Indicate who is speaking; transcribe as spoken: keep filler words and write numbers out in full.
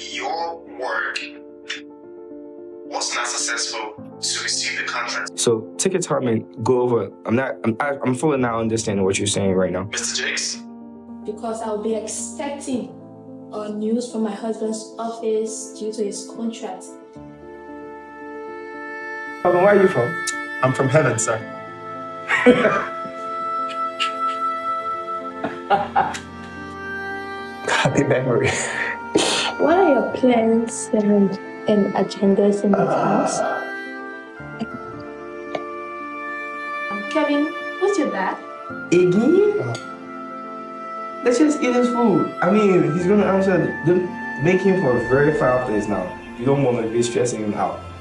Speaker 1: your work was not successful to receive the contract.
Speaker 2: So take your time and go over. I'm not. I'm. I'm fully now understanding what you're saying right now.
Speaker 1: Mister Jakes?
Speaker 3: Because I'll be expecting uh, news from my husband's office due to his contract.
Speaker 2: Where are you from?
Speaker 4: I'm from heaven, sir.
Speaker 2: Happy memory.
Speaker 3: What are your plans and, and agendas in this house? Kevin, what's your dad?
Speaker 2: Iggy? Let's just eat his food. I mean, he's gonna answer. Don't make him for a very far place now. You don't want to be stressing him out.